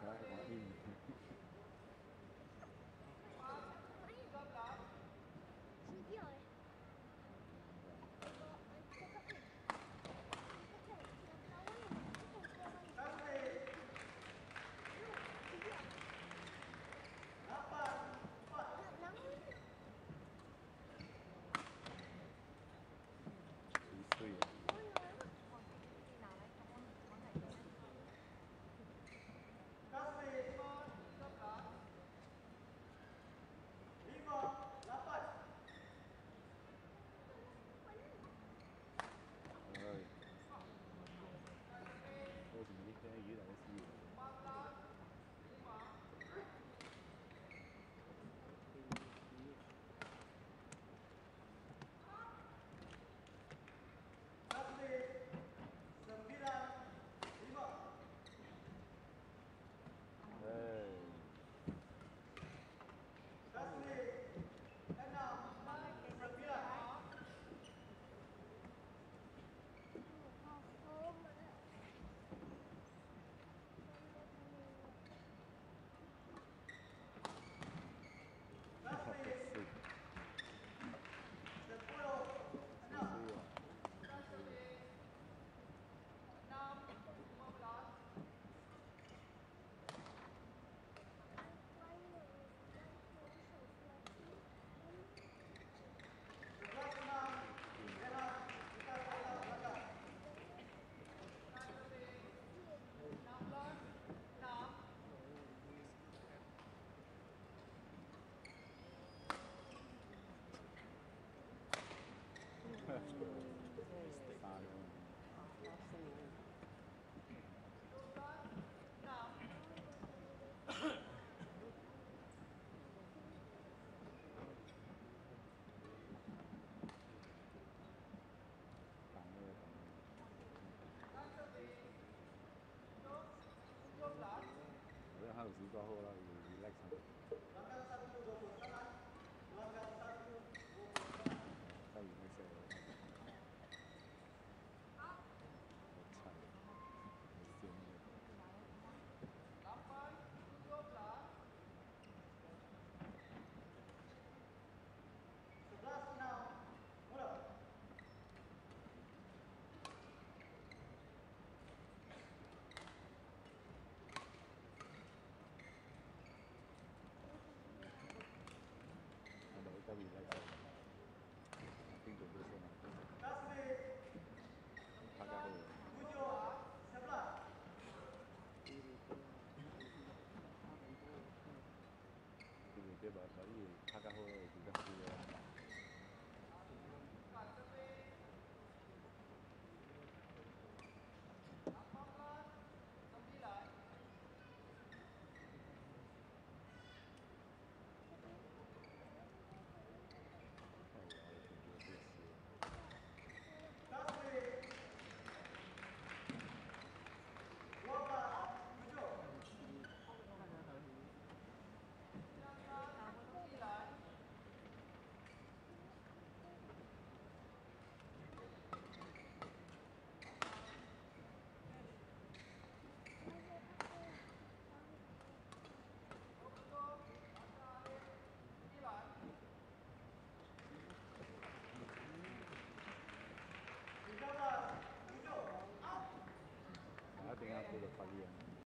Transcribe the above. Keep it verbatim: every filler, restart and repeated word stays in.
Saya orang ini. Dia eh. 几岁啊？哎，我怎么一天越来越细了？哎。是。三六。我yang harus juga ho lah, relax. Tahu ni saya. Macam. Mesin ni. Ada kita relax. Nanti tunggu sana. Agak ho. Thì cái bà bà gì agak ho thì cái gì. Ah, tinggal aku lepas dia.